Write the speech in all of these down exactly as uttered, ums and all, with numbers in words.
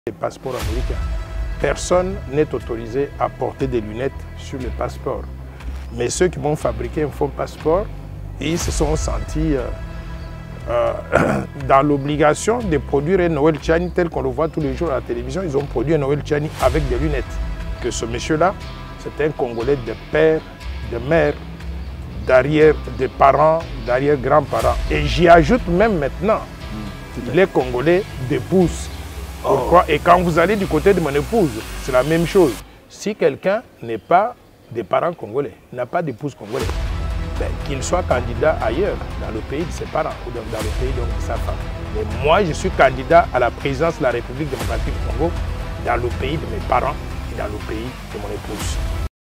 Les passeports américains. Personne n'est autorisé à porter des lunettes sur les passeports. Mais ceux qui vont fabriquer un faux passeport, ils se sont sentis euh, euh, dans l'obligation de produire un Noël Tchani tel qu'on le voit tous les jours à la télévision. Ils ont produit un Noël Tchani avec des lunettes. Que ce monsieur-là, c'est un Congolais de père, de mère, d'arrière, de parents, d'arrière-grands-parents. Et j'y ajoute même maintenant les Congolais d'épouse. Pourquoi? Et quand vous allez du côté de mon épouse, c'est la même chose. Si quelqu'un n'est pas des parents congolais, n'a pas d'épouse congolaise, ben, qu'il soit candidat ailleurs, dans le pays de ses parents ou dans, dans le pays de sa femme. Mais moi, je suis candidat à la présidence de la République démocratique du Congo, dans le pays de mes parents et dans le pays de mon épouse.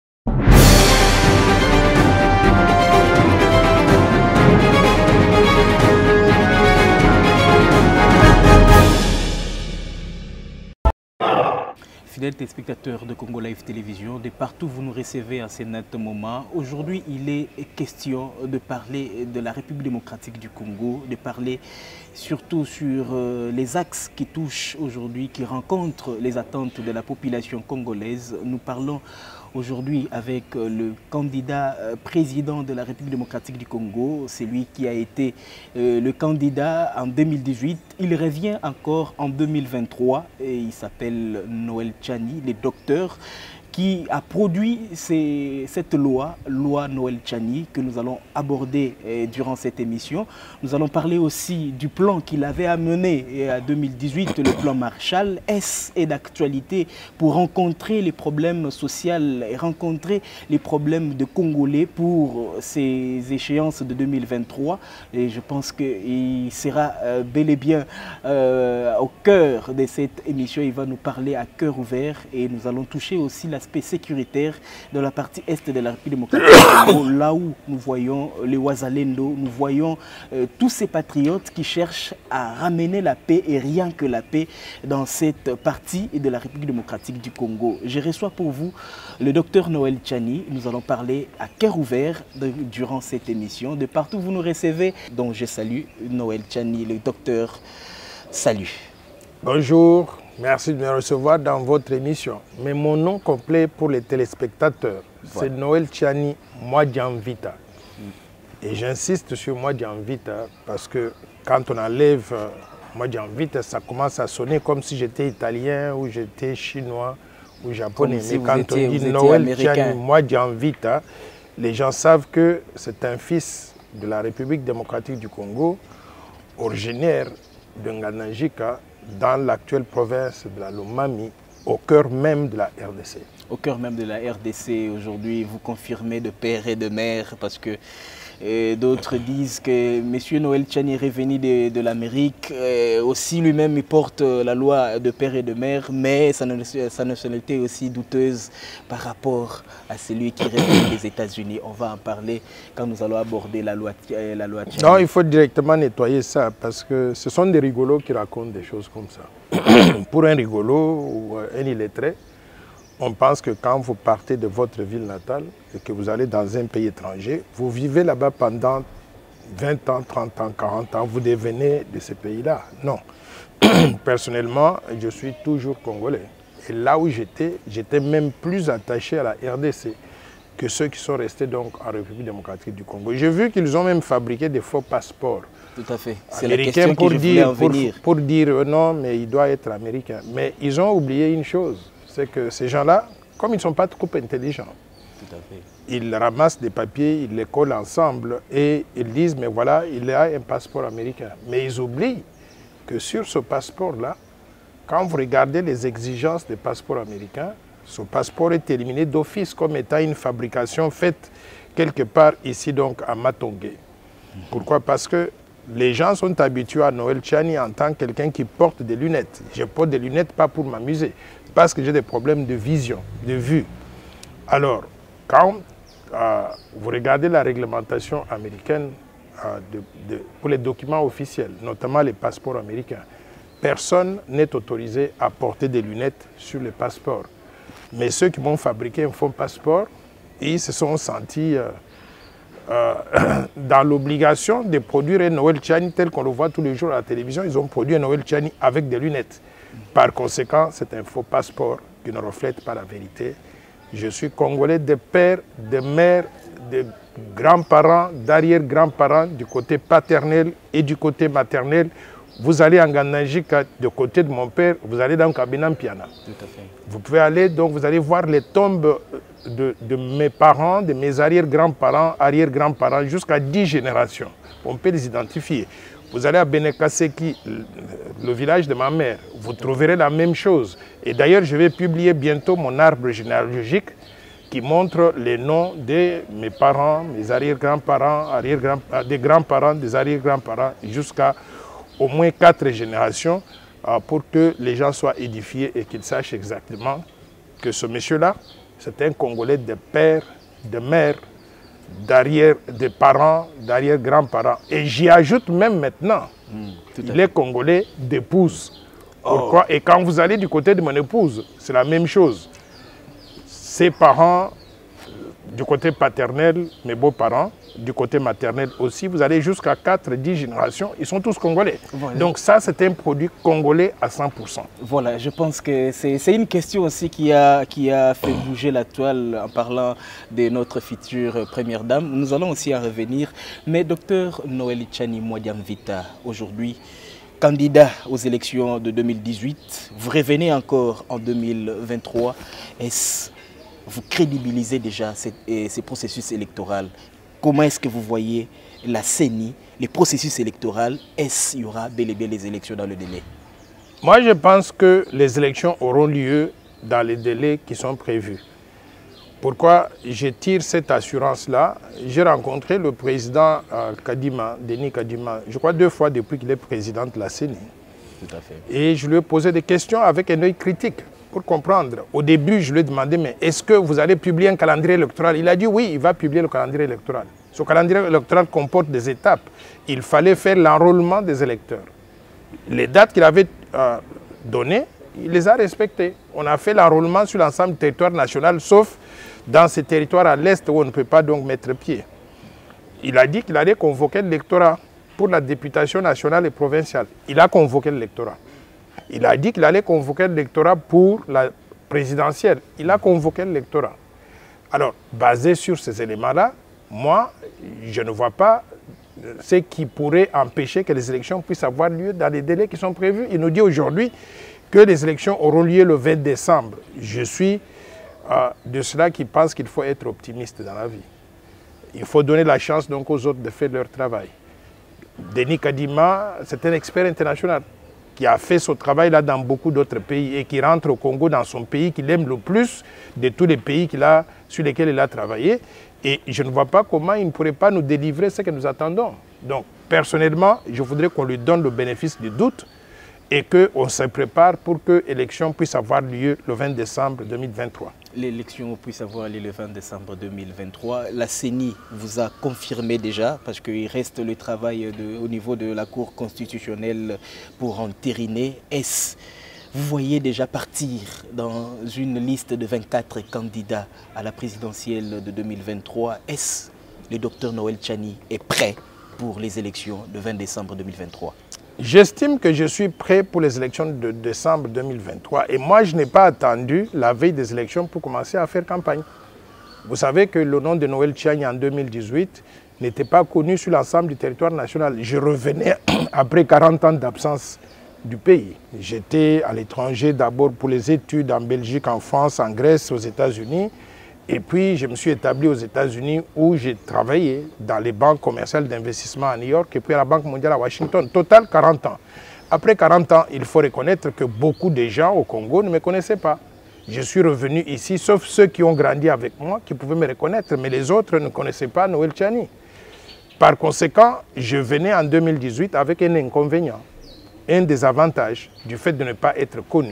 Fidèles téléspectateurs de Congo Live Télévision, de partout vous nous recevez à ce net moment. Aujourd'hui, il est question de parler de la République démocratique du Congo, de parler surtout sur euh, les axes qui touchent aujourd'hui, qui rencontrent les attentes de la population congolaise. Nous parlons aujourd'hui avec le candidat président de la République démocratique du Congo, c'est lui qui a été euh, le candidat en deux mille dix-huit. Il revient encore en deux mille vingt-trois et il s'appelle Noël Tchani, le docteur, qui a produit ces, cette loi, loi Noël Tchani, que nous allons aborder eh, durant cette émission. Nous allons parler aussi du plan qu'il avait amené eh, en deux mille dix-huit, le plan Marshall. Est-ce est d'actualité pour rencontrer les problèmes sociaux et rencontrer les problèmes de Congolais pour ces échéances de deux mille vingt-trois. Et je pense qu'il sera euh, bel et bien euh, au cœur de cette émission. Il va nous parler à cœur ouvert et nous allons toucher aussi l'aspect sécuritaire de la partie est de la République démocratique du Congo, là où nous voyons les Wazalendo, nous voyons euh, tous ces patriotes qui cherchent à ramener la paix et rien que la paix dans cette partie de la République démocratique du Congo. Je reçois pour vous le docteur Noël Tchani. Nous allons parler à cœur ouvert de, durant cette émission. De partout vous nous recevez, donc je salue Noël Tchani, le docteur. Salut. Bonjour. Merci de me recevoir dans votre émission. Mais mon nom complet pour les téléspectateurs, voilà. C'est Noël Tchani Mwadjanvita. Mm. Et j'insiste sur Mwadjanvita parce que quand on enlève euh, Mwadjanvita, ça commence à sonner comme si j'étais italien ou j'étais chinois ou japonais. Si Mais quand étiez, on dit Noël Tchani Mwadjanvita, les gens savent que c'est un fils de la République démocratique du Congo, originaire de Nganajika, dans l'actuelle province de la Lomami, au cœur même de la R D C. Au cœur même de la R D C, aujourd'hui, vous confirmez de père et de mère, parce que d'autres disent que M. Noël Tchani est revenu de, de l'Amérique. Aussi, lui-même, il porte la loi de père et de mère, mais sa nationalité est aussi douteuse par rapport à celui qui revient des États-Unis. On va en parler quand nous allons aborder la loi, la loi Tchani. Non, il faut directement nettoyer ça, parce que ce sont des rigolos qui racontent des choses comme ça. Pour un rigolo ou un illettré, on pense que quand vous partez de votre ville natale et que vous allez dans un pays étranger, vous vivez là-bas pendant vingt ans, trente ans, quarante ans, vous devenez de ce pays-là. Non. Personnellement, je suis toujours congolais. Et là où j'étais, j'étais même plus attaché à la R D C que ceux qui sont restés donc en République démocratique du Congo. J'ai vu qu'ils ont même fabriqué des faux passeports. Tout à fait. C'est la question pour que je dire, voulais en venir. Pour, pour dire euh, non, mais il doit être américain. Mais ils ont oublié une chose. C'est que ces gens-là, comme ils ne sont pas trop intelligents, Tout à fait. Ils ramassent des papiers, ils les collent ensemble et ils disent, mais voilà, il a un passeport américain. Mais ils oublient que sur ce passeport-là, quand vous regardez les exigences des passeports américains, ce passeport est éliminé d'office comme étant une fabrication faite quelque part ici donc à Matongé. Mm-hmm. Pourquoi? Parce que les gens sont habitués à Noël Tchani en tant que quelqu'un qui porte des lunettes. Je porte des lunettes pas pour m'amuser, parce que j'ai des problèmes de vision, de vue. Alors, quand euh, vous regardez la réglementation américaine euh, de, de, pour les documents officiels, notamment les passeports américains, personne n'est autorisé à porter des lunettes sur les passeports. Mais ceux qui vont fabriquer un faux passeport, ils se sont sentis euh, euh, dans l'obligation de produire un Noël Tchani tel qu'on le voit tous les jours à la télévision. Ils ont produit un Noël Tchani avec des lunettes. Par conséquent, c'est un faux passeport qui ne reflète pas la vérité. Je suis congolais de père, de mère, de grands-parents, d'arrière-grands-parents, du côté paternel et du côté maternel. Vous allez en Ganajika, du côté de mon père, vous allez dans Kabinam Piana. Tout à fait. Vous pouvez aller, donc vous allez voir les tombes de, de mes parents, de mes arrière-grands-parents, arrière-grands-parents, jusqu'à dix générations. On peut les identifier. Vous allez à Benekaseki, le village de ma mère, vous trouverez la même chose. Et d'ailleurs, je vais publier bientôt mon arbre généalogique qui montre les noms de mes parents, mes arrière-grands-parents, arrière-grands, des grands-parents, des arrière-grands-parents, jusqu'à au moins quatre générations, pour que les gens soient édifiés et qu'ils sachent exactement que ce monsieur-là, c'est un Congolais de père, de mère, d'arrière, de parents, d'arrière-grands-parents. Et j'y ajoute même maintenant, mmh, il est Congolais d'épouse. Pourquoi? Oh. Et quand vous allez du côté de mon épouse, c'est la même chose. Ses parents, du côté paternel, mes beaux-parents, du côté maternel aussi, vous allez jusqu'à quatre, dix générations, ils sont tous congolais. Voilà. Donc ça, c'est un produit congolais à cent pour cent. Voilà, je pense que c'est une question aussi qui a, qui a fait bouger la toile en parlant de notre future première dame. Nous allons aussi en revenir. Mais docteur Noël Tchani Mwadiamvita, aujourd'hui, candidat aux élections de deux mille dix-huit, vous revenez encore en deux mille vingt-trois. Est-ce vous crédibilisez déjà ces, ces processus électoraux? Comment est-ce que vous voyez la C E N I, les processus électoraux? Est-ce qu'il y aura bel et bien les élections dans le délai? Moi, je pense que les élections auront lieu dans les délais qui sont prévus. Pourquoi je tire cette assurance-là? J'ai rencontré le président euh, Kadima, Denis Kadima, je crois deux fois depuis qu'il est président de la C E N I. Tout à fait. Et je lui ai posé des questions avec un œil critique pour comprendre. Au début, je lui ai demandé, mais est-ce que vous allez publier un calendrier électoral? Il a dit oui, il va publier le calendrier électoral. Ce calendrier électoral comporte des étapes. Il fallait faire l'enrôlement des électeurs. Les dates qu'il avait euh, données, il les a respectées. On a fait l'enrôlement sur l'ensemble du territoire national, sauf dans ces territoires à l'est où on ne peut pas donc mettre pied. Il a dit qu'il allait convoquer l'électorat pour la députation nationale et provinciale. Il a convoqué l'électorat. Il a dit qu'il allait convoquer l'électorat pour la présidentielle. Il a convoqué l'électorat. Alors, basé sur ces éléments-là, moi, je ne vois pas ce qui pourrait empêcher que les élections puissent avoir lieu dans les délais qui sont prévus. Il nous dit aujourd'hui que les élections auront lieu le vingt décembre. Je suis euh, de ceux-là qui pensent qu'il faut être optimiste dans la vie. Il faut donner la chance donc aux autres de faire leur travail. Denis Kadima, c'est un expert international qui a fait ce travail-là dans beaucoup d'autres pays et qui rentre au Congo dans son pays qu'il aime le plus de tous les pays qu'il a, sur lesquels il a travaillé. Et je ne vois pas comment il ne pourrait pas nous délivrer ce que nous attendons. Donc, personnellement, je voudrais qu'on lui donne le bénéfice du doute et qu'on se prépare pour que l'élection puisse avoir lieu le vingt décembre deux mille vingt-trois. L'élection puisse avoir lieu le vingt décembre deux mille vingt-trois. La C E N I vous a confirmé déjà, parce qu'il reste le travail de, au niveau de la Cour constitutionnelle pour entériner. Est-ce vous voyez déjà partir dans une liste de vingt-quatre candidats à la présidentielle de deux mille vingt-trois? Est-ce le docteur Noël Tchani est prêt pour les élections de vingt décembre deux mille vingt-trois? J'estime que je suis prêt pour les élections de décembre deux mille vingt-trois. Et moi, je n'ai pas attendu la veille des élections pour commencer à faire campagne. Vous savez que le nom de Noël Tchani en deux mille dix-huit n'était pas connu sur l'ensemble du territoire national. Je revenais après quarante ans d'absence du pays. J'étais à l'étranger d'abord pour les études en Belgique, en France, en Grèce, aux États-Unis. Et puis, je me suis établi aux États-Unis où j'ai travaillé dans les banques commerciales d'investissement à New York et puis à la Banque mondiale à Washington. Total, quarante ans. Après quarante ans, il faut reconnaître que beaucoup de gens au Congo ne me connaissaient pas. Je suis revenu ici, sauf ceux qui ont grandi avec moi, qui pouvaient me reconnaître, mais les autres ne connaissaient pas Noël Tchani. Par conséquent, je venais en deux mille dix-huit avec un inconvénient, un désavantage du fait de ne pas être connu.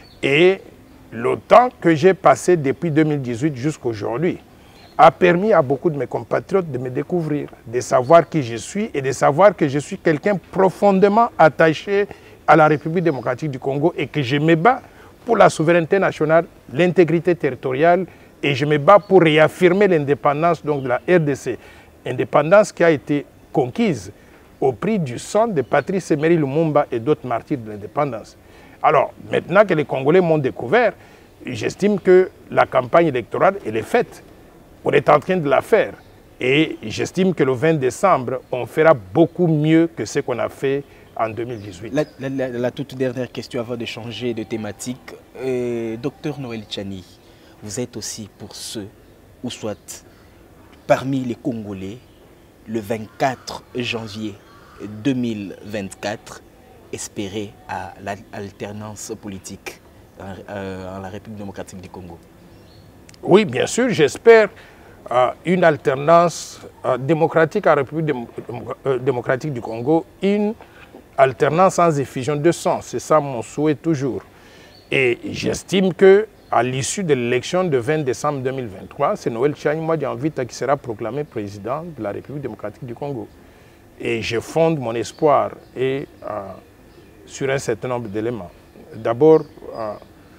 Et le temps que j'ai passé depuis deux mille dix-huit jusqu'à aujourd'hui a permis à beaucoup de mes compatriotes de me découvrir, de savoir qui je suis et de savoir que je suis quelqu'un profondément attaché à la République démocratique du Congo et que je me bats pour la souveraineté nationale, l'intégrité territoriale et je me bats pour réaffirmer l'indépendance donc de la R D C. Indépendance qui a été conquise au prix du sang de Patrice Emery Lumumba et d'autres martyrs de l'indépendance. Alors, maintenant que les Congolais m'ont découvert, j'estime que la campagne électorale, elle est faite. On est en train de la faire. Et j'estime que le vingt décembre, on fera beaucoup mieux que ce qu'on a fait en deux mille dix-huit. La, la, la, la toute dernière question avant de changer de thématique. Euh, Docteur Noël Tchani, vous êtes aussi pour ceux, ou soit parmi les Congolais, le vingt-quatre janvier deux mille vingt-quatre, espérer à l'alternance politique en, euh, en la République démocratique du Congo? Oui, bien sûr, j'espère euh, une alternance euh, démocratique en République dém euh, démocratique du Congo, une alternance sans effusion de sang. C'est ça mon souhait toujours. Et j'estime que à l'issue de l'élection de vingt décembre deux mille vingt-trois, c'est Noël Tchani Mwadjanvita qui sera proclamé président de la République démocratique du Congo. Et je fonde mon espoir et, euh, sur un certain nombre d'éléments. D'abord, euh,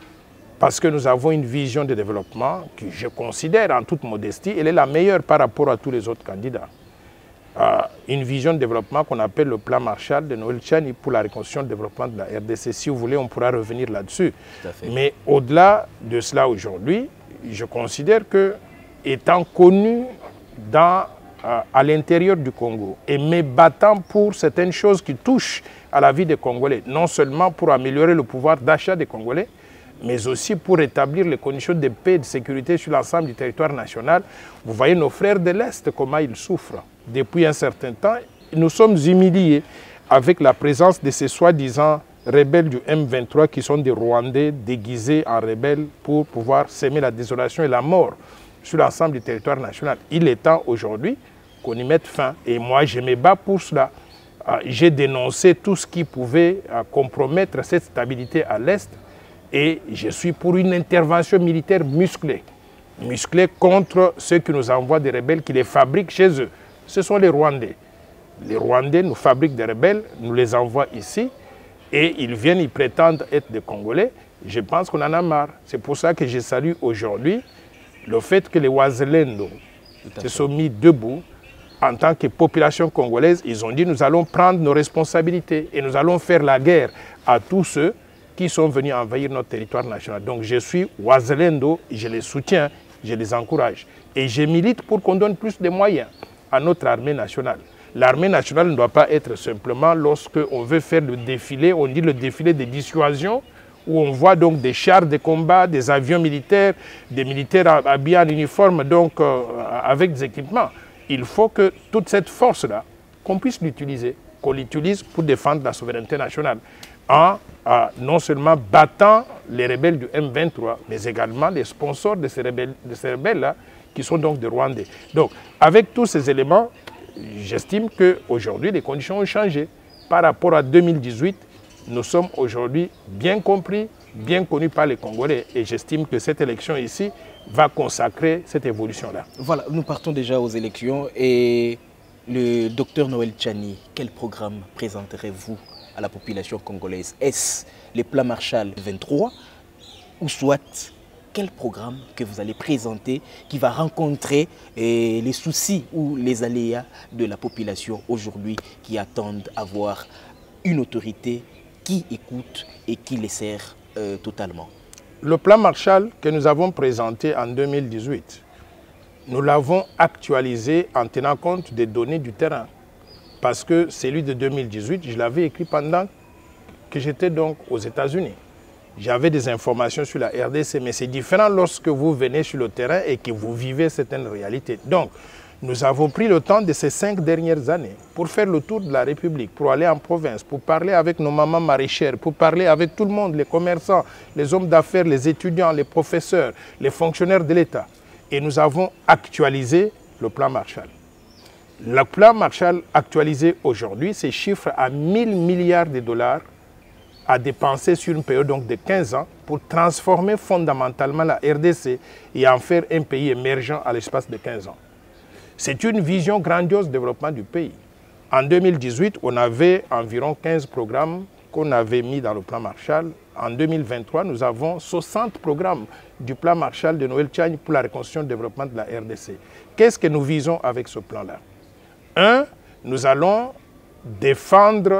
parce que nous avons une vision de développement que je considère en toute modestie, elle est la meilleure par rapport à tous les autres candidats. Euh, une vision de développement qu'on appelle le plan Marshall de Noël Tchani pour la reconstruction et le développement de la R D C. Si vous voulez, on pourra revenir là-dessus. Mais au-delà de cela aujourd'hui, je considère que, étant connu dans, euh, à l'intérieur du Congo et me battant pour certaines choses qui touchent à la vie des Congolais, non seulement pour améliorer le pouvoir d'achat des Congolais, mais aussi pour établir les conditions de paix et de sécurité sur l'ensemble du territoire national. Vous voyez nos frères de l'Est, comment ils souffrent. Depuis un certain temps, nous sommes humiliés avec la présence de ces soi-disant rebelles du M vingt-trois qui sont des Rwandais déguisés en rebelles pour pouvoir s'aimer la désolation et la mort sur l'ensemble du territoire national. Il est temps aujourd'hui qu'on y mette fin. Et moi, je me bats pour cela. J'ai dénoncé tout ce qui pouvait compromettre cette stabilité à l'Est. Et je suis pour une intervention militaire musclée, musclée contre ceux qui nous envoient des rebelles, qui les fabriquent chez eux. Ce sont les Rwandais. Les Rwandais nous fabriquent des rebelles, nous les envoient ici, et ils viennent, ils prétendent être des Congolais. Je pense qu'on en a marre. C'est pour ça que je salue aujourd'hui le fait que les Wazalendo se sont mis debout en tant que population congolaise. Ils ont dit, nous allons prendre nos responsabilités et nous allons faire la guerre à tous ceux qui sont venus envahir notre territoire national. Donc je suis Wazalendo, je les soutiens, je les encourage. Et je milite pour qu'on donne plus de moyens à notre armée nationale. L'armée nationale ne doit pas être simplement, lorsque on veut faire le défilé, on dit le défilé de dissuasion, où on voit donc des chars de combat, des avions militaires, des militaires habillés en uniforme, donc euh, avec des équipements. Il faut que toute cette force-là, qu'on puisse l'utiliser, qu'on l'utilise pour défendre la souveraineté nationale, en euh, non seulement battant les rebelles du M vingt-trois, mais également les sponsors de ces rebelles, de ces rebelles-là, qui sont donc des Rwandais. Donc, avec tous ces éléments, j'estime qu'aujourd'hui, les conditions ont changé. Par rapport à deux mille dix-huit, nous sommes aujourd'hui bien compris, bien connus par les Congolais. Et j'estime que cette élection ici va consacrer cette évolution-là. Voilà, nous partons déjà aux élections. Et le docteur Noël Tchani, quel programme présenterez-vous à la population congolaise? Est-ce les plans Marshall vingt-trois ou soit quel programme que vous allez présenter qui va rencontrer eh, les soucis ou les aléas de la population aujourd'hui qui attendent à avoir une autorité qui écoute et qui les sert euh, totalement? Le plan Marshall que nous avons présenté en deux mille dix-huit, nous l'avons actualisé en tenant compte des données du terrain. Parce que celui de deux mille dix-huit, je l'avais écrit pendant que j'étais donc aux États-Unis. J'avais des informations sur la R D C, mais c'est différent lorsque vous venez sur le terrain et que vous vivez certaines réalités. Donc, nous avons pris le temps de ces cinq dernières années pour faire le tour de la République, pour aller en province, pour parler avec nos mamans maraîchères, pour parler avec tout le monde, les commerçants, les hommes d'affaires, les étudiants, les professeurs, les fonctionnaires de l'État. Et nous avons actualisé le plan Marshall. Le plan Marshall actualisé aujourd'hui, c'est chiffre à mille milliards de dollars à dépenser sur une période donc de quinze ans pour transformer fondamentalement la R D C et en faire un pays émergent à l'espace de quinze ans. C'est une vision grandiose de développement du pays. En deux mille dix-huit, on avait environ quinze programmes qu'on avait mis dans le plan Marshall. En deux mille vingt-trois, nous avons soixante programmes du plan Marshall de Noël Tchani pour la reconstruction et le développement de la R D C. Qu'est-ce que nous visons avec ce plan-là? Un, nous allons défendre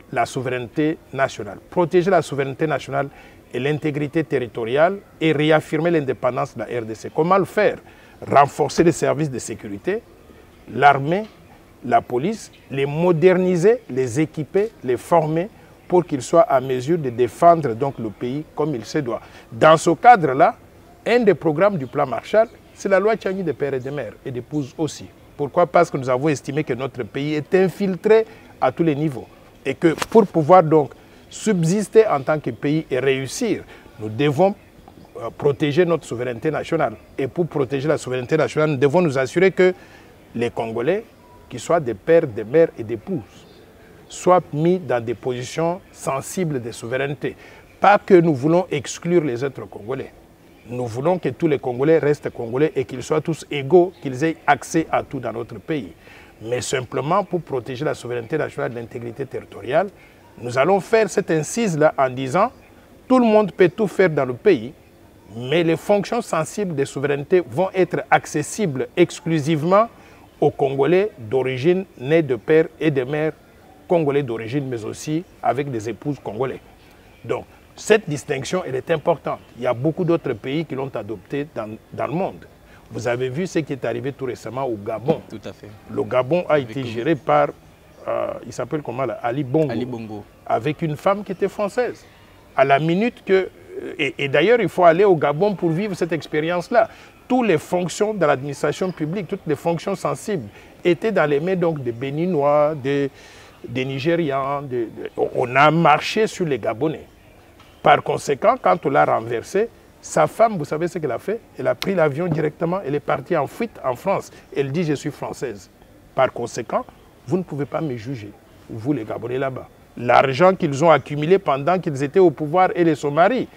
la souveraineté nationale. Protéger la souveraineté nationale et l'intégrité territoriale et réaffirmer l'indépendance de la R D C. Comment le faire? Renforcer les services de sécurité, l'armée, la police, les moderniser, les équiper, les former pour qu'ils soient à mesure de défendre donc le pays comme il se doit. Dans ce cadre-là, un des programmes du plan Marshall, c'est la loi Tchiani des pères et des mères et d'épouses aussi. Pourquoi? Parce que nous avons estimé que notre pays est infiltré à tous les niveaux et que pour pouvoir donc subsister en tant que pays et réussir, nous devons euh, protéger notre souveraineté nationale. Et pour protéger la souveraineté nationale, nous devons nous assurer que les Congolais, qu'ils soient des pères, des mères et d'épouses, soient mis dans des positions sensibles de souveraineté. Pas que nous voulons exclure les autres Congolais. Nous voulons que tous les Congolais restent Congolais et qu'ils soient tous égaux, qu'ils aient accès à tout dans notre pays. Mais simplement pour protéger la souveraineté nationale et l'intégrité territoriale, nous allons faire cette incise-là en disant tout le monde peut tout faire dans le pays, mais les fonctions sensibles de souveraineté vont être accessibles exclusivement aux Congolais d'origine nés de père et de mère Congolais d'origine, mais aussi avec des épouses congolais. Donc, cette distinction, elle est importante. Il y a beaucoup d'autres pays qui l'ont adoptée dans, dans le monde. Vous avez vu ce qui est arrivé tout récemment au Gabon. Tout à fait. Le Gabon a avec été géré par, euh, il s'appelle comment là, Ali Bongo, Ali Bongo, avec une femme qui était française. À la minute que... Et, et d'ailleurs, il faut aller au Gabon pour vivre cette expérience-là. Toutes les fonctions de l'administration publique, toutes les fonctions sensibles étaient dans les mains donc des Béninois, des, des Nigérians. De, de, on a marché sur les Gabonais. Par conséquent, quand on l'a renversé, sa femme, vous savez ce qu'elle a fait? Elle a pris l'avion directement, elle est partie en fuite en France. Elle dit « je suis française ». Par conséquent, vous ne pouvez pas me juger, vous les Gabonais là-bas. L'argent qu'ils ont accumulé pendant qu'ils étaient au pouvoir, elle et son mari,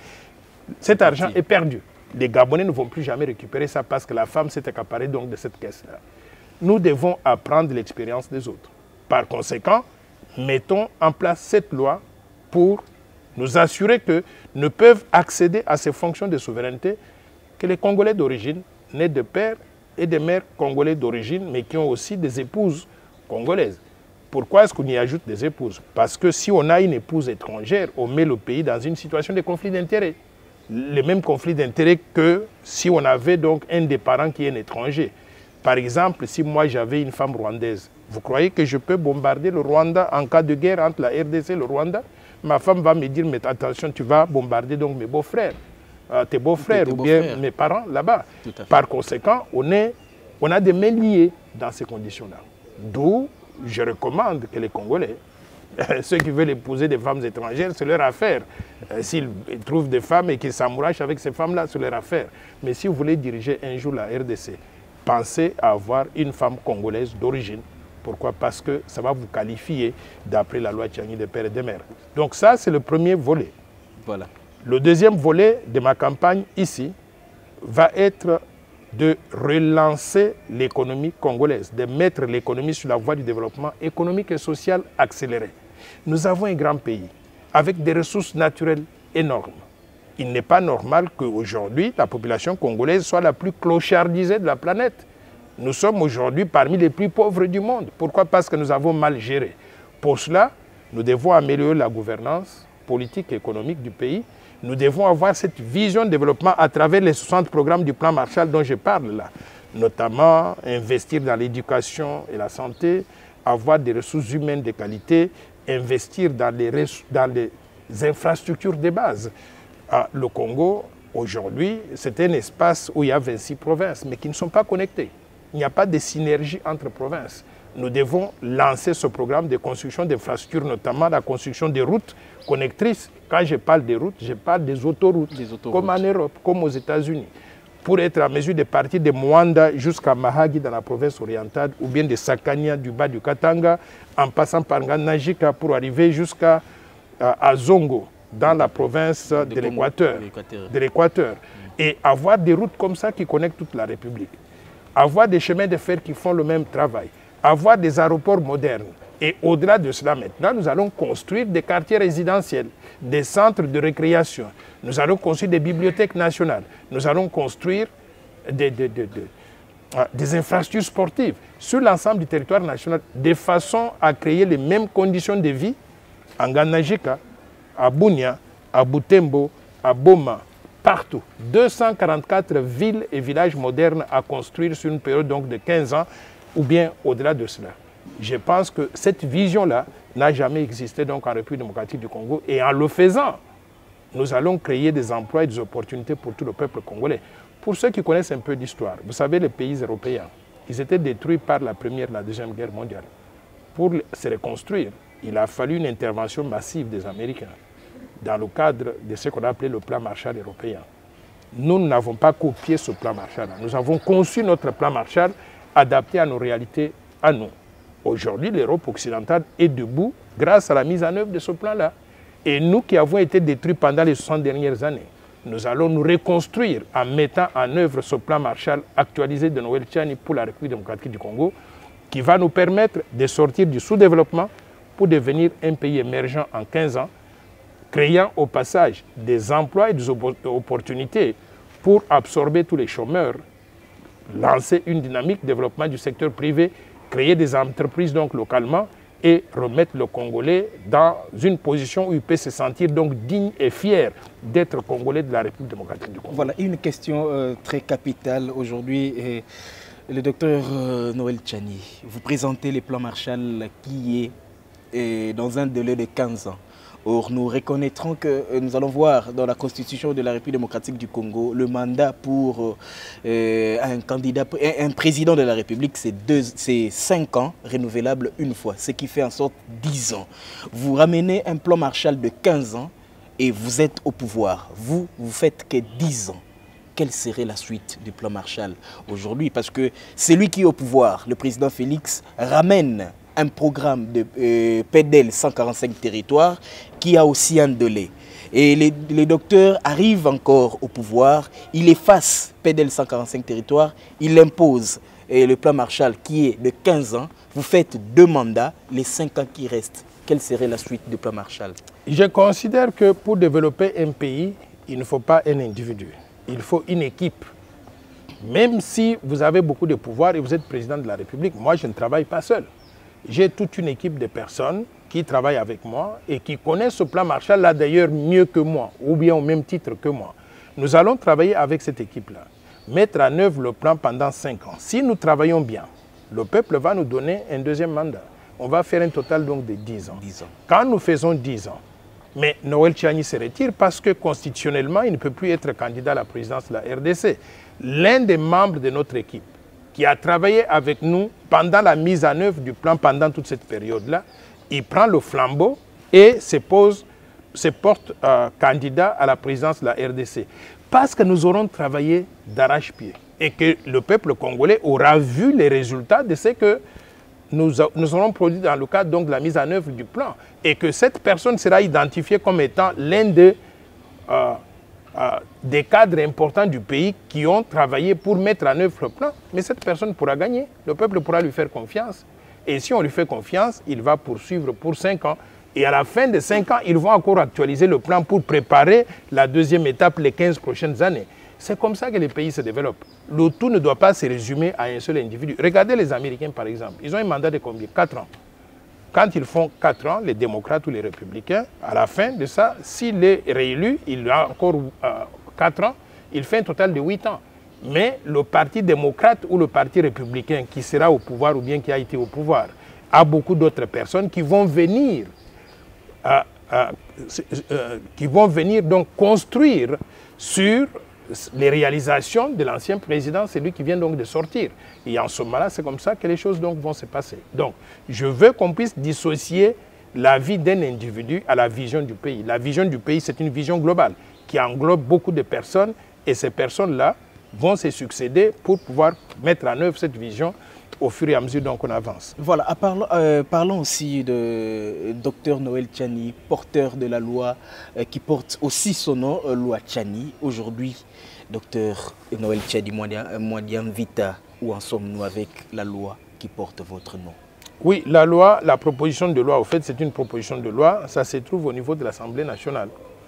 cet argent est perdu. Les Gabonais ne vont plus jamais récupérer ça parce que la femme s'est accaparée donc de cette caisse-là. Nous devons apprendre l'expérience des autres. Par conséquent, mettons en place cette loi pour nous assurer que ne peuvent accéder à ces fonctions de souveraineté que les Congolais d'origine, nés de pères et de mères congolais d'origine, mais qui ont aussi des épouses congolaises. Pourquoi est-ce qu'on y ajoute des épouses? Parce que si on a une épouse étrangère, on met le pays dans une situation de conflit d'intérêts. Le même conflit d'intérêts que si on avait donc un des parents qui est un étranger. Par exemple, si moi j'avais une femme rwandaise, vous croyez que je peux bombarder le Rwanda en cas de guerre entre la R D C et le Rwanda? Ma femme va me dire, mais attention, tu vas bombarder donc mes beaux-frères, euh, tes beaux-frères ou bien frères. Mes parents là-bas. Par conséquent, on, est, on a des mains liées dans ces conditions-là. D'où je recommande que les Congolais, ceux qui veulent épouser des femmes étrangères, c'est leur affaire. Euh, S'ils trouvent des femmes et qu'ils s'amourachent avec ces femmes-là, c'est leur affaire. Mais si vous voulez diriger un jour la R D C, pensez à avoir une femme congolaise d'origine. Pourquoi? Parce que ça va vous qualifier d'après la loi Tchiani des pères et des mères. Donc ça, c'est le premier volet. Voilà. Le deuxième volet de ma campagne ici va être de relancer l'économie congolaise, de mettre l'économie sur la voie du développement économique et social accéléré. Nous avons un grand pays avec des ressources naturelles énormes. Il n'est pas normal qu'aujourd'hui, la population congolaise soit la plus clochardisée de la planète. Nous sommes aujourd'hui parmi les plus pauvres du monde. Pourquoi? Parce que nous avons mal géré. Pour cela, nous devons améliorer la gouvernance politique et économique du pays. Nous devons avoir cette vision de développement à travers les soixante programmes du plan Marshall dont je parle là. Notamment investir dans l'éducation et la santé, avoir des ressources humaines de qualité, investir dans les, dans les infrastructures de base. Ah, le Congo, aujourd'hui, c'est un espace où il y a vingt-six provinces, mais qui ne sont pas connectées. Il n'y a pas de synergie entre provinces. Nous devons lancer ce programme de construction d'infrastructures, notamment la construction des routes connectrices. Quand je parle des routes, je parle des autoroutes, des autoroutes. Comme en Europe, comme aux États-Unis, pour être en mesure de partir de Mwanda jusqu'à Mahagi dans la province orientale, ou bien de Sakania du bas du Katanga, en passant par Nganajika pour arriver jusqu'à euh, Zongo, dans la province de, de l'Équateur. De l'Équateur. Et avoir des routes comme ça qui connectent toute la République. Avoir des chemins de fer qui font le même travail, avoir des aéroports modernes. Et au-delà de cela, maintenant, nous allons construire des quartiers résidentiels, des centres de récréation. Nous allons construire des bibliothèques nationales. Nous allons construire des, des, des, des, des infrastructures sportives sur l'ensemble du territoire national, de façon à créer les mêmes conditions de vie à Nganajika, à Bunia, à Butembo, à Boma, partout. deux cent quarante-quatre villes et villages modernes à construire sur une période donc de quinze ans ou bien au-delà de cela. Je pense que cette vision-là n'a jamais existé donc en République démocratique du Congo et en le faisant, nous allons créer des emplois et des opportunités pour tout le peuple congolais. Pour ceux qui connaissent un peu d'histoire, vous savez, les pays européens, ils étaient détruits par la Première et la Deuxième Guerre mondiale. Pour se reconstruire, il a fallu une intervention massive des Américains dans le cadre de ce qu'on a appelé le plan Marshall européen. Nous n'avons pas copié ce plan Marshall. Nous avons conçu notre plan Marshall adapté à nos réalités, à nous. Aujourd'hui, l'Europe occidentale est debout grâce à la mise en œuvre de ce plan-là. Et nous qui avons été détruits pendant les soixante dernières années, nous allons nous reconstruire en mettant en œuvre ce plan Marshall actualisé de Noël Tchani pour la République démocratique du Congo, qui va nous permettre de sortir du sous-développement pour devenir un pays émergent en quinze ans, créant au passage des emplois et des opportunités pour absorber tous les chômeurs, lancer une dynamique de développement du secteur privé, créer des entreprises donc localement et remettre le Congolais dans une position où il peut se sentir donc digne et fier d'être Congolais de la République démocratique du Congo. Voilà, une question euh, très capitale aujourd'hui. Et le docteur euh, Noël Tchani, vous présentez le plan Marshall qui est, est dans un délai de quinze ans. Or, nous reconnaîtrons que nous allons voir dans la Constitution de la République démocratique du Congo le mandat pour euh, un candidat, un, un président de la République, c'est cinq ans, renouvelable une fois, ce qui fait en sorte dix ans. Vous ramenez un plan Marshall de quinze ans et vous êtes au pouvoir. Vous, vous faites que dix ans. Quelle serait la suite du plan Marshall aujourd'hui? Parce que c'est lui qui est au pouvoir, le président Félix, ramène un programme de euh, P D L cent quarante-cinq territoires qui a aussi un délai. Et les, les docteurs arrivent encore au pouvoir, il efface P D L cent quarante-cinq territoires, il impose euh, le plan Marshall qui est de quinze ans, vous faites deux mandats, les cinq ans qui restent. Quelle serait la suite du plan Marshall? Je considère que pour développer un pays, il ne faut pas un individu, il faut une équipe. Même si vous avez beaucoup de pouvoir et vous êtes président de la République, moi je ne travaille pas seul. J'ai toute une équipe de personnes qui travaillent avec moi et qui connaissent ce plan Marshall là d'ailleurs mieux que moi, ou bien au même titre que moi. Nous allons travailler avec cette équipe-là, mettre en œuvre le plan pendant cinq ans. Si nous travaillons bien, le peuple va nous donner un deuxième mandat. On va faire un total donc de dix ans. dix ans. Quand nous faisons dix ans, mais Noël Tchani se retire parce que constitutionnellement, il ne peut plus être candidat à la présidence de la R D C. L'un des membres de notre équipe, qui a travaillé avec nous pendant la mise en œuvre du plan pendant toute cette période-là, il prend le flambeau et se, pose, se porte euh, candidat à la présidence de la R D C. Parce que nous aurons travaillé d'arrache-pied et que le peuple congolais aura vu les résultats de ce que nous, nous aurons produit dans le cadre donc, de la mise en œuvre du plan. Et que cette personne sera identifiée comme étant l'un de... Euh, Euh, des cadres importants du pays qui ont travaillé pour mettre en œuvre le plan, mais cette personne pourra gagner, le peuple pourra lui faire confiance. Et si on lui fait confiance, il va poursuivre pour cinq ans. Et à la fin de cinq ans, ils vont encore actualiser le plan pour préparer la deuxième étape, les quinze prochaines années. C'est comme ça que les pays se développent. Le tout ne doit pas se résumer à un seul individu. Regardez les Américains, par exemple. Ils ont un mandat de combien? quatre ans. Quand ils font quatre ans, les démocrates ou les républicains, à la fin de ça, s'il est réélu, il a encore euh, quatre ans, il fait un total de huit ans. Mais le parti démocrate ou le parti républicain qui sera au pouvoir ou bien qui a été au pouvoir, a beaucoup d'autres personnes qui vont venir, euh, euh, euh, qui vont venir donc construire sur les réalisations de l'ancien président, c'est lui qui vient donc de sortir. Et en ce moment-là, c'est comme ça que les choses donc vont se passer. Donc, je veux qu'on puisse dissocier la vie d'un individu à la vision du pays. La vision du pays, c'est une vision globale qui englobe beaucoup de personnes et ces personnes-là vont se succéder pour pouvoir mettre en œuvre cette vision au fur et à mesure qu'on avance. Voilà, à parlons, euh, parlons aussi de docteur Noël Tchani, porteur de la loi euh, qui porte aussi son nom, euh, loi Tchani. Aujourd'hui, docteur Noël Tchani Mwadiam Vita, où en sommes-nous avec la loi qui porte votre nom? Oui, la loi, la proposition de loi, au fait, c'est une proposition de loi, ça se trouve au niveau de l'Assemblée nationale.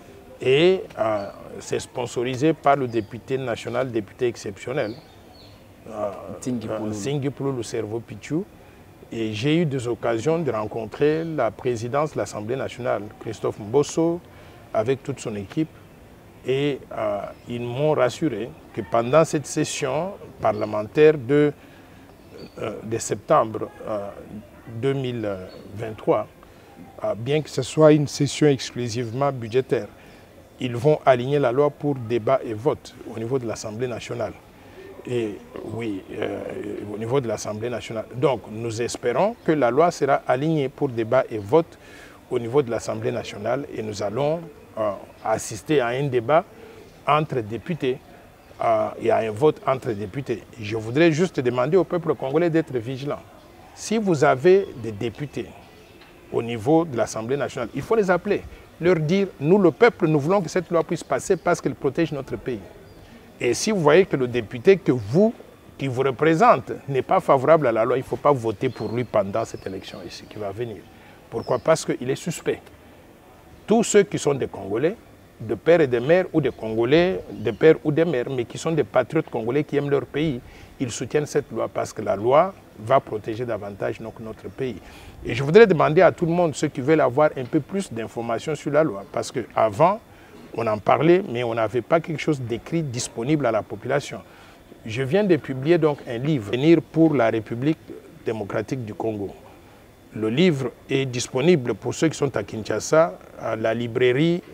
Et euh, c'est sponsorisé par le député national, député exceptionnel, Singhi Pululu Cerveau Pichu. Et j'ai eu des occasions de rencontrer la présidence de l'Assemblée nationale, Christophe Mbosso, avec toute son équipe. Et euh, ils m'ont rassuré que pendant cette session parlementaire de, euh, de septembre euh, deux mille vingt-trois, euh, bien que ce soit une session exclusivement budgétaire, ils vont aligner la loi pour débat et vote au niveau de l'Assemblée nationale. Et oui, euh, au niveau de l'Assemblée nationale. Donc, nous espérons que la loi sera alignée pour débat et vote au niveau de l'Assemblée nationale et nous allons euh, assister à un débat entre députés euh, et à un vote entre députés. Je voudrais juste demander au peuple congolais d'être vigilant. Si vous avez des députés au niveau de l'Assemblée nationale, il faut les appeler, leur dire, nous le peuple, nous voulons que cette loi puisse passer parce qu'elle protège notre pays. Et si vous voyez que le député que vous, qui vous représente n'est pas favorable à la loi, il ne faut pas voter pour lui pendant cette élection ici qui va venir. Pourquoi? Parce qu'il est suspect. Tous ceux qui sont des Congolais, de père et de mère, ou des Congolais, de père ou de mère, mais qui sont des patriotes congolais qui aiment leur pays, ils soutiennent cette loi parce que la loi va protéger davantage donc, notre pays. Et je voudrais demander à tout le monde, ceux qui veulent avoir un peu plus d'informations sur la loi, parce qu'avant, on en parlait, mais on n'avait pas quelque chose d'écrit disponible à la population. Je viens de publier donc un livre, Venir pour la République démocratique du Congo. Le livre est disponible pour ceux qui sont à Kinshasa, à la librairie,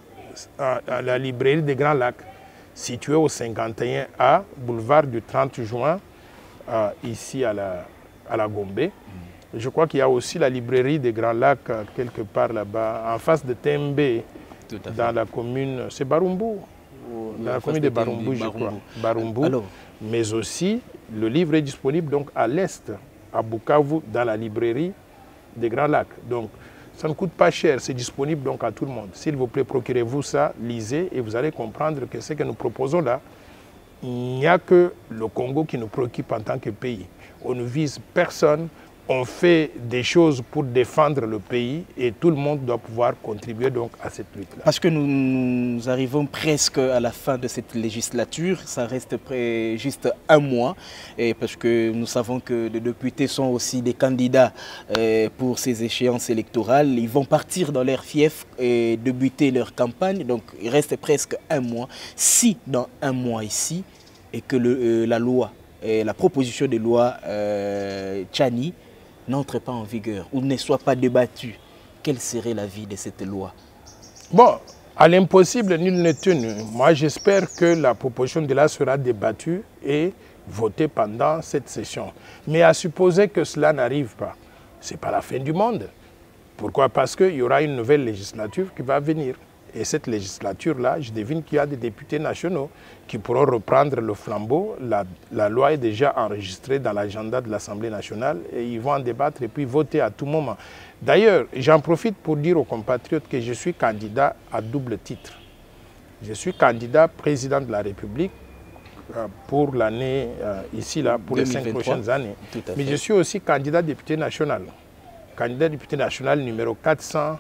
à la librairie des Grands Lacs, située au cinquante et un A, boulevard du trente juin, euh, ici à la, à la Gombe. Je crois qu'il y a aussi la librairie des Grands Lacs, quelque part là-bas, en face de Tembe, dans la commune, c'est Barumbu, dans la commune de Barumbu, je crois. Barumbu. Alors, mais aussi, le livre est disponible donc à l'est, à Bukavu, dans la librairie des Grands Lacs. Donc, ça ne coûte pas cher, c'est disponible donc à tout le monde. S'il vous plaît, procurez-vous ça, lisez, et vous allez comprendre que ce que nous proposons là, il n'y a que le Congo qui nous préoccupe en tant que pays. On ne vise personne. On fait des choses pour défendre le pays et tout le monde doit pouvoir contribuer donc à cette lutte-là. Parce que nous, nous arrivons presque à la fin de cette législature, ça reste près, juste un mois, et parce que nous savons que les députés sont aussi des candidats euh, pour ces échéances électorales. Ils vont partir dans leur fief et débuter leur campagne, donc il reste presque un mois. Si dans un mois ici, et que le, euh, la loi, et la proposition de loi euh, Tchani n'entre pas en vigueur ou ne soit pas débattue, quelle serait l'avis de cette loi? Bon, à l'impossible, nul n'est tenu. Moi, j'espère que la proposition de loi sera débattue et votée pendant cette session. Mais à supposer que cela n'arrive pas, ce n'est pas la fin du monde. Pourquoi? Parce qu'il y aura une nouvelle législature qui va venir. Et cette législature-là, je devine qu'il y a des députés nationaux qui pourront reprendre le flambeau. La, la loi est déjà enregistrée dans l'agenda de l'Assemblée nationale et ils vont en débattre et puis voter à tout moment. D'ailleurs, j'en profite pour dire aux compatriotes que je suis candidat à double titre. Je suis candidat président de la République euh, pour l'année, euh, ici, là, pour les cinq prochaines années. Mais je suis aussi candidat député national. Candidat député national numéro quatre cent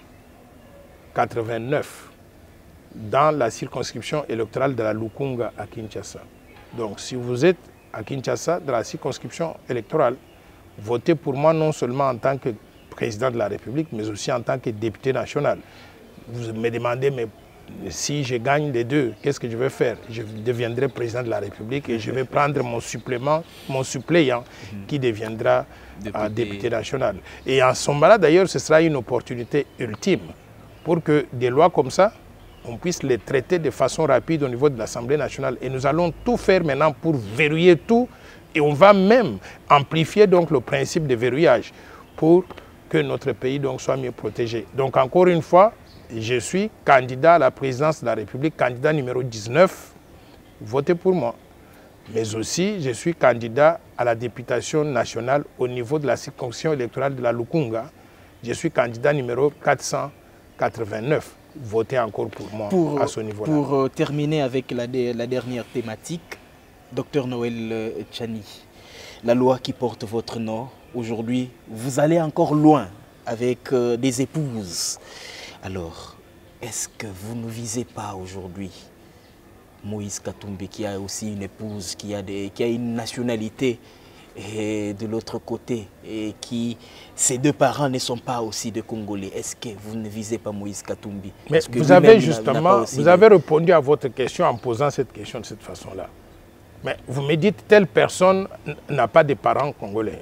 quatre-vingt-neuf. Dans la circonscription électorale de la Lukunga à Kinshasa. Donc, si vous êtes à Kinshasa, dans la circonscription électorale, votez pour moi non seulement en tant que président de la République, mais aussi en tant que député national. Vous me demandez, mais si je gagne les deux, qu'est-ce que je vais faire? Je deviendrai président de la République et je vais prendre mon supplément, mon suppléant, qui deviendra député, député national. Et en ce moment-là, d'ailleurs, ce sera une opportunité ultime pour que des lois comme ça, on puisse les traiter de façon rapide au niveau de l'Assemblée nationale. Et nous allons tout faire maintenant pour verrouiller tout. Et on va même amplifier donc le principe de verrouillage pour que notre pays donc soit mieux protégé. Donc encore une fois, je suis candidat à la présidence de la République, candidat numéro dix-neuf. Votez pour moi. Mais aussi, je suis candidat à la députation nationale au niveau de la circonscription électorale de la Lukunga. Je suis candidat numéro quatre cent quatre-vingt-neuf. Votez encore pour moi pour, à ce niveau-là. Pour euh, terminer avec la, la dernière thématique, docteur Noël euh, Tchani, la loi qui porte votre nom, aujourd'hui, vous allez encore loin avec euh, des épouses. Alors, est-ce que vous ne visez pas aujourd'hui Moïse Katumbi, qui a aussi une épouse, qui a, des, qui a une nationalité et de l'autre côté, et qui, ses deux parents ne sont pas aussi de Congolais, est-ce que vous ne visez pas Moïse Katumbi? Mais vous avez justement, vous avez répondu à votre question en posant cette question de cette façon-là. Mais vous me dites, telle personne n'a pas de parents congolais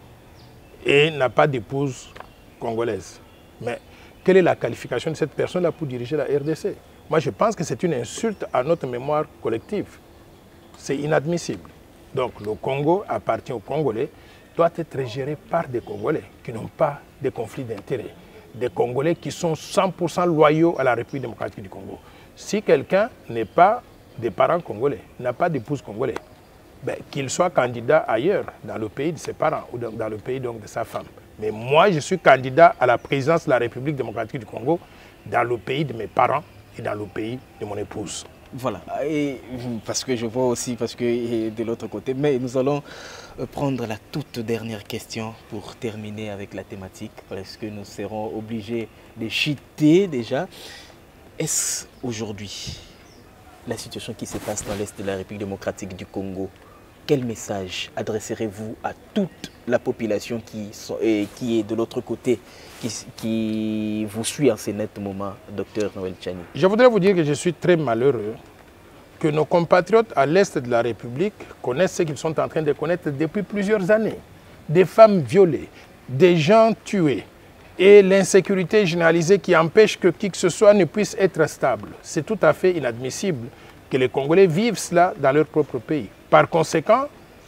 et n'a pas d'épouse congolaise. Mais quelle est la qualification de cette personne-là pour diriger la R D C? Moi, je pense que c'est une insulte à notre mémoire collective. C'est inadmissible. Donc, le Congo appartient aux Congolais, doit être géré par des Congolais qui n'ont pas de conflits d'intérêts. Des Congolais qui sont cent pour cent loyaux à la République démocratique du Congo. Si quelqu'un n'est pas des parents congolais, n'a pas d'épouse congolais, ben, qu'il soit candidat ailleurs, dans le pays de ses parents ou dans, dans le pays donc, de sa femme. Mais moi, je suis candidat à la présidence de la République démocratique du Congo dans le pays de mes parents et dans le pays de mon épouse. Voilà, et parce que je vois aussi, parce que de l'autre côté, mais nous allons prendre la toute dernière question pour terminer avec la thématique, parce que nous serons obligés de chuter déjà. Est-ce aujourd'hui la situation qui se passe dans l'Est de la République démocratique du Congo, quel message adresserez-vous à toute la population qui, sont, et qui est de l'autre côté, qui, qui vous suit en ce net moment, docteur Noël Tchani? Je voudrais vous dire que je suis très malheureux que nos compatriotes à l'Est de la République connaissent ce qu'ils sont en train de connaître depuis plusieurs années. Des femmes violées, des gens tués et l'insécurité généralisée qui empêche que qui que ce soit ne puisse être stable. C'est tout à fait inadmissible que les Congolais vivent cela dans leur propre pays. Par conséquent,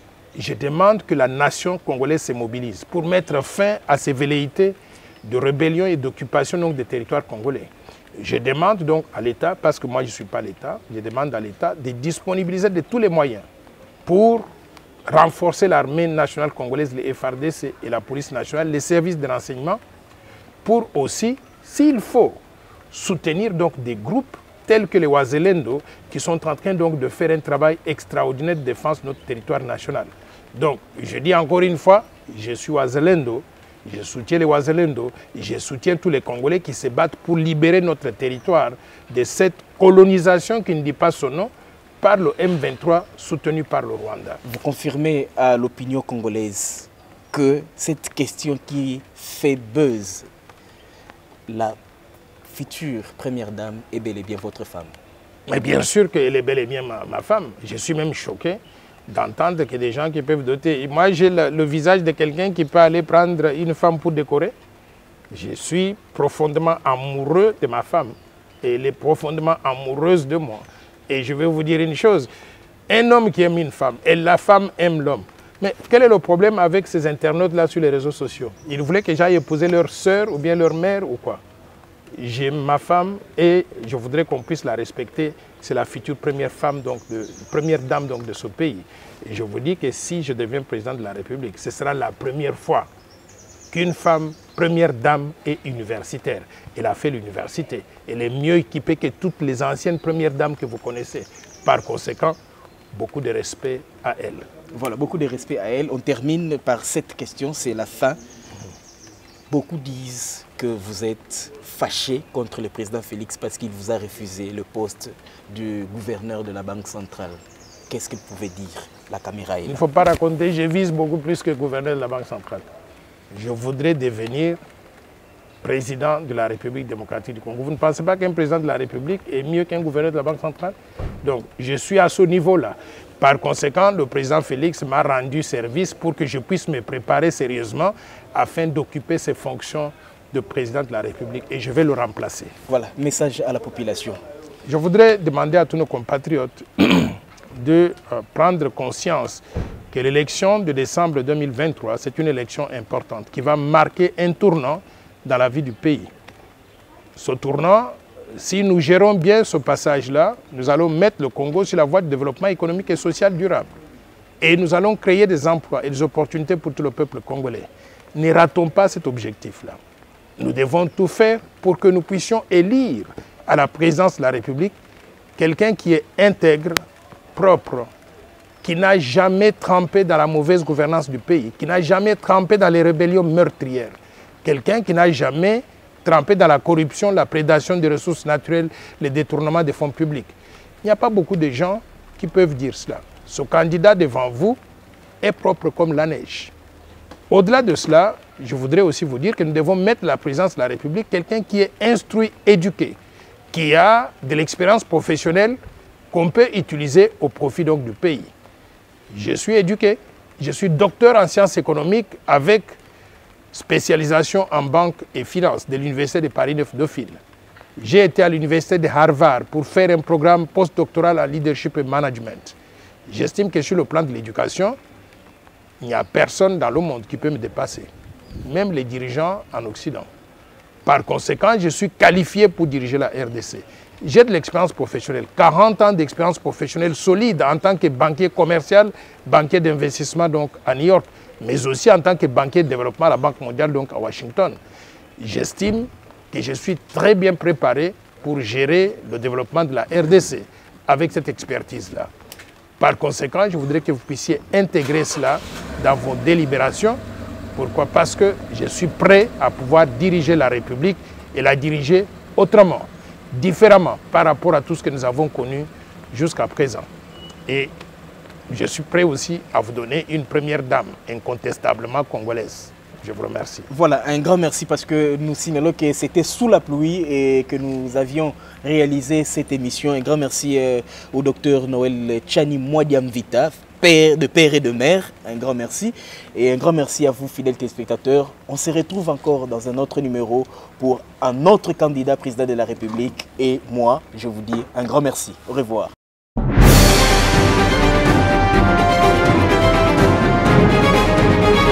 je demande que la nation congolaise se mobilise pour mettre fin à ces velléités de rébellion et d'occupation des territoires congolais. Je demande donc à l'État, parce que moi je ne suis pas l'État, je demande à l'État de disponibiliser de tous les moyens pour renforcer l'armée nationale congolaise, les F R D C et la police nationale, les services de renseignement, pour aussi, s'il faut, soutenir donc des groupes tels que les Wazalendo, qui sont en train donc de faire un travail extraordinaire de défense de notre territoire national. Donc, je dis encore une fois, je suis Wazalendo, je soutiens les Wazalendo, je soutiens tous les Congolais qui se battent pour libérer notre territoire de cette colonisation qui ne dit pas son nom, par le M vingt-trois soutenu par le Rwanda. Vous confirmez à l'opinion congolaise que cette question qui fait buzz, la future première dame est bel et bien votre femme? Mais bien sûr qu'elle est bel et bien ma, ma femme. Je suis même choqué d'entendre que des gens qui peuvent doter... Moi, j'ai le, le visage de quelqu'un qui peut aller prendre une femme pour décorer. Je suis profondément amoureux de ma femme. Et elle est profondément amoureuse de moi. Et je vais vous dire une chose. Un homme qui aime une femme, et la femme aime l'homme. Mais quel est le problème avec ces internautes-là sur les réseaux sociaux? Ils voulaient que j'aille épouser leur sœur ou bien leur mère ou quoi? J'aime ma femme et je voudrais qu'on puisse la respecter. C'est la future première femme, donc de, première dame donc de ce pays. Et je vous dis que si je deviens président de la République, ce sera la première fois qu'une femme, première dame, est universitaire. Elle a fait l'université. Elle est mieux équipée que toutes les anciennes premières dames que vous connaissez. Par conséquent, beaucoup de respect à elle. Voilà, beaucoup de respect à elle. On termine par cette question, c'est la fin. Beaucoup disent que vous êtes fâché contre le président Félix parce qu'il vous a refusé le poste du gouverneur de la Banque centrale. Qu'est-ce que vous pouvez dire? La caméra est là. Il ne faut pas raconter, je vise beaucoup plus que gouverneur de la Banque centrale. Je voudrais devenir président de la République démocratique du Congo. Vous ne pensez pas qu'un président de la République est mieux qu'un gouverneur de la Banque centrale? Donc, je suis à ce niveau-là. Par conséquent, le président Félix m'a rendu service pour que je puisse me préparer sérieusement afin d'occuper ces fonctions de président de la République et je vais le remplacer. Voilà, message à la population. Je voudrais demander à tous nos compatriotes de euh, prendre conscience que l'élection de décembre deux mille vingt-trois, c'est une élection importante qui va marquer un tournant dans la vie du pays. Ce tournant, si nous gérons bien ce passage-là, nous allons mettre le Congo sur la voie de développement économique et social durable. Et nous allons créer des emplois et des opportunités pour tout le peuple congolais. Ne ratons pas cet objectif-là. Nous devons tout faire pour que nous puissions élire à la présidence de la République quelqu'un qui est intègre, propre, qui n'a jamais trempé dans la mauvaise gouvernance du pays, qui n'a jamais trempé dans les rébellions meurtrières, quelqu'un qui n'a jamais trempé dans la corruption, la prédation des ressources naturelles, le détournement des fonds publics. Il n'y a pas beaucoup de gens qui peuvent dire cela. Ce candidat devant vous est propre comme la neige. Au-delà de cela, je voudrais aussi vous dire que nous devons mettre la présidence de la République quelqu'un qui est instruit, éduqué, qui a de l'expérience professionnelle qu'on peut utiliser au profit donc du pays. Je suis éduqué, je suis docteur en sciences économiques avec spécialisation en banque et finance de l'Université de Paris neuf Dauphine. J'ai été à l'Université de Harvard pour faire un programme postdoctoral en leadership et management. J'estime que sur le plan de l'éducation, il n'y a personne dans le monde qui peut me dépasser, même les dirigeants en Occident. Par conséquent, je suis qualifié pour diriger la R D C. J'ai de l'expérience professionnelle, quarante ans d'expérience professionnelle solide en tant que banquier commercial, banquier d'investissement donc à New York, mais aussi en tant que banquier de développement à la Banque mondiale donc à Washington. J'estime que je suis très bien préparé pour gérer le développement de la R D C avec cette expertise-là. Par conséquent, je voudrais que vous puissiez intégrer cela dans vos délibérations. Pourquoi? Parce que je suis prêt à pouvoir diriger la République et la diriger autrement, différemment par rapport à tout ce que nous avons connu jusqu'à présent. Et je suis prêt aussi à vous donner une première dame incontestablement congolaise. Je vous remercie. Voilà, un grand merci parce que nous signalons que c'était sous la pluie et que nous avions réalisé cette émission. Un grand merci euh, au docteur Noël Tchani Mwadiamvita, père de père et de mère. Un grand merci. Et un grand merci à vous, fidèles téléspectateurs. On se retrouve encore dans un autre numéro pour un autre candidat président de la République. Et moi, je vous dis un grand merci. Au revoir.